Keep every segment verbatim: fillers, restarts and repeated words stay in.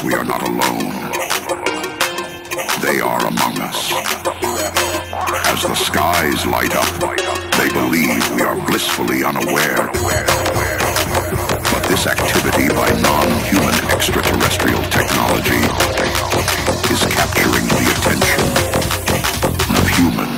We are not alone. They are among us. As the skies light up, they believe we are blissfully unaware. But this activity by non-human extraterrestrial technology is capturing the attention of humans.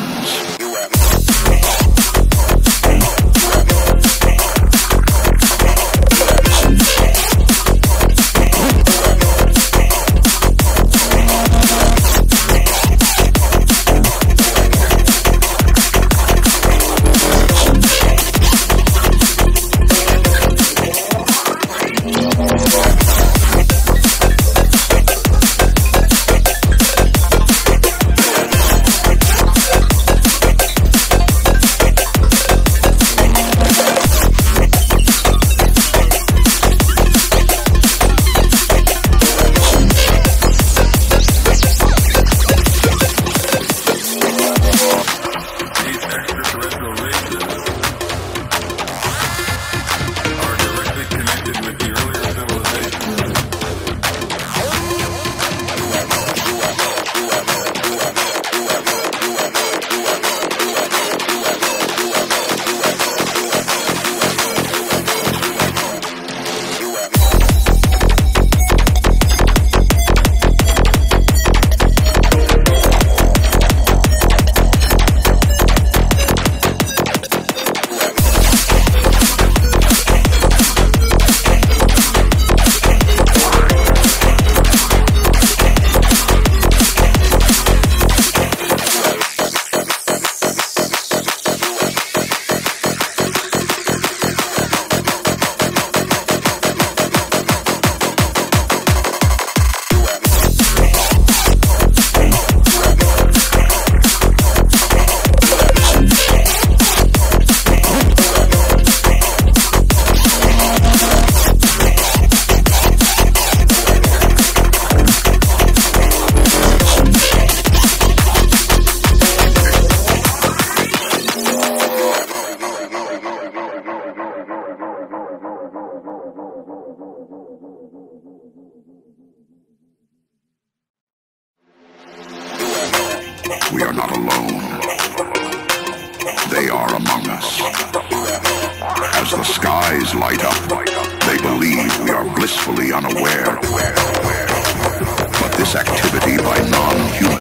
We are not alone. They are among us. As the skies light up, they believe we are blissfully unaware. But this activity by non-human